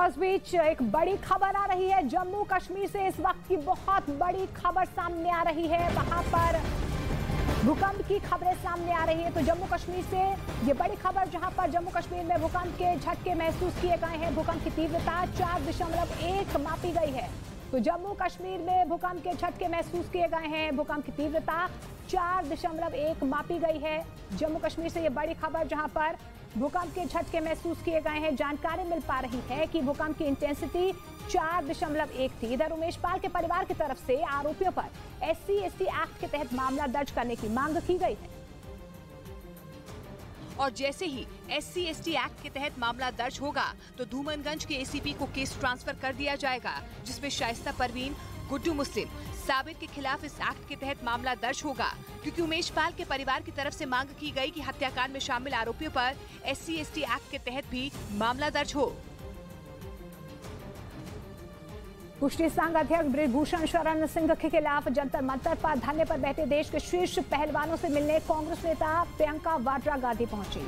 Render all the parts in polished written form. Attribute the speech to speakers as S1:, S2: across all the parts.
S1: और इस बीच एक बड़ी खबर आ रही है जम्मू कश्मीर से। इस वक्त की बहुत बड़ी खबर सामने आ रही है, वहां पर भूकंप की खबरें सामने आ रही है। तो जम्मू कश्मीर से ये बड़ी खबर, जहां पर जम्मू कश्मीर में भूकंप के झटके महसूस किए गए हैं। भूकंप की तीव्रता 4.1 मापी गई है। तो जम्मू कश्मीर में भूकंप के झटके महसूस किए गए हैं। भूकंप की तीव्रता 4.1 मापी गई है। जम्मू कश्मीर से ये बड़ी खबर, जहां पर भूकंप के झटके महसूस किए गए हैं। जानकारी मिल पा रही है कि भूकंप की इंटेंसिटी 4.1 थी। इधर उमेश पाल के परिवार की तरफ से आरोपियों पर SC/ST एक्ट के तहत मामला दर्ज करने की मांग की गई है।
S2: और जैसे ही SC/ST एक्ट के तहत मामला दर्ज होगा तो धूमनगंज के ACP को केस ट्रांसफर कर दिया जाएगा, जिसमें शाइस्ता परवीन, गुड्डू मुस्लिम, साबिर के खिलाफ इस एक्ट के तहत मामला दर्ज होगा, क्योंकि उमेश पाल के परिवार की तरफ से मांग की गई कि हत्याकांड में शामिल आरोपियों पर SC/ST एक्ट के तहत भी मामला दर्ज हो।
S1: कुश्ती संघ अध्यक्ष बृजभूषण शरण सिंह के खिलाफ जंतर मंतर पर धरने पर बैठे देश के शीर्ष पहलवानों से मिलने कांग्रेस नेता प्रियंका वाड्रा गांधी पहुंची।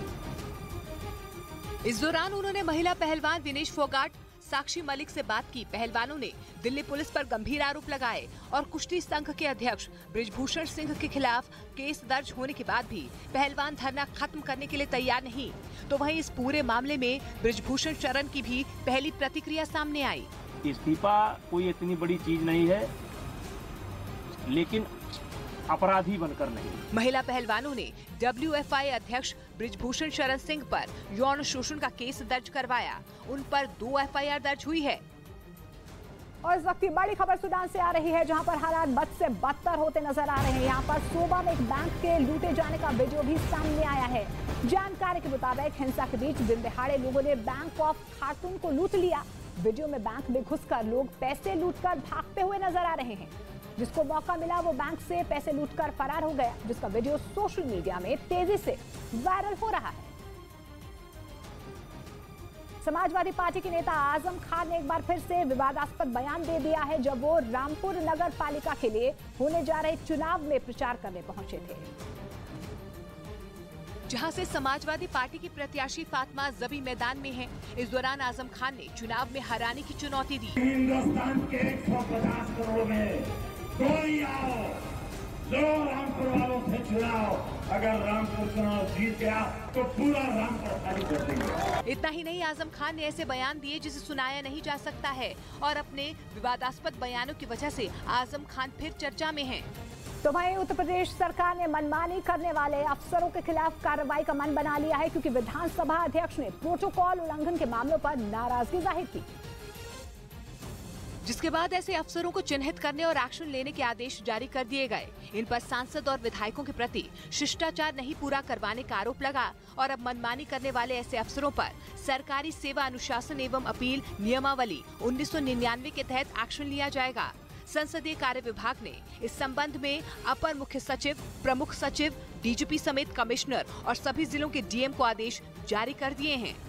S2: इस दौरान उन्होंने महिला पहलवान विनेश फोगाट, साक्षी मलिक से बात की। पहलवानों ने दिल्ली पुलिस पर गंभीर आरोप लगाए और कुश्ती संघ के अध्यक्ष बृजभूषण सिंह के खिलाफ केस दर्ज होने के बाद भी पहलवान धरना खत्म करने के लिए तैयार नहीं। तो वहीं इस पूरे मामले में बृजभूषण शरण की भी पहली प्रतिक्रिया सामने आई।
S3: इस्तीफा कोई इतनी बड़ी चीज नहीं है, लेकिन अपराधी बनकर नहीं।
S2: महिला पहलवानों ने WFI अध्यक्ष बृजभूषण शरण सिंह पर यौन शोषण का केस दर्ज करवाया। उन पर 2 FIR दर्ज हुई है।
S1: और इस वक्त की बड़ी खबर सूडान से आ रही है, जहां पर हालात बद से बदतर होते नजर आ रहे हैं। यहां पर सोबा में एक बैंक के लूटे जाने का वीडियो भी सामने आया है। जानकारी के मुताबिक हिंसा के बीच दिन दहाड़े लोगों ने बैंक ऑफ खार्तूम को लूट लिया। वीडियो में बैंक में घुसकर लोग पैसे लूटकर भागते हुए नजर आ रहे हैं। जिसको मौका मिला वो बैंक से पैसे लूटकर फरार हो गया, जिसका वीडियो सोशल मीडिया में तेजी से वायरल हो रहा है। समाजवादी पार्टी के नेता आजम खान ने एक बार फिर से विवादास्पद बयान दे दिया है, जब वो रामपुर नगर पालिका के लिए होने जा रहे चुनाव में प्रचार करने पहुंचे थे,
S2: जहां से समाजवादी पार्टी की प्रत्याशी फातिमा जबी मैदान में हैं। इस दौरान आजम खान ने चुनाव में हराने की चुनौती दी।
S4: हिंदुस्तान के 150 करोड़ में कोई आओ, जो रामपुर वालों से चुनाव, अगर रामपुर चुनाव जीत गया तो पूरा रामपुर खाली कर देंगे।
S2: इतना ही नहीं, आजम खान ने ऐसे बयान दिए जिसे सुनाया नहीं जा सकता है, और अपने विवादास्पद बयानों की वजह से आजम खान फिर चर्चा में हैं।
S1: तो वहीं उत्तर प्रदेश सरकार ने मनमानी करने वाले अफसरों के खिलाफ कार्रवाई का मन बना लिया है, क्योंकि विधानसभा अध्यक्ष ने प्रोटोकॉल उल्लंघन के मामलों पर नाराजगी जाहिर की,
S2: जिसके बाद ऐसे अफसरों को चिन्हित करने और एक्शन लेने के आदेश जारी कर दिए गए। इन पर सांसद और विधायकों के प्रति शिष्टाचार नहीं पूरा करवाने का आरोप लगा, और अब मनमानी करने वाले ऐसे अफसरों पर सरकारी सेवा अनुशासन एवं अपील नियमावली 1999 के तहत एक्शन लिया जाएगा। संसदीय कार्य विभाग ने इस संबंध में अपर मुख्य सचिव, प्रमुख सचिव, DGP समेत कमिश्नर और सभी जिलों के DM को आदेश जारी कर दिए हैं।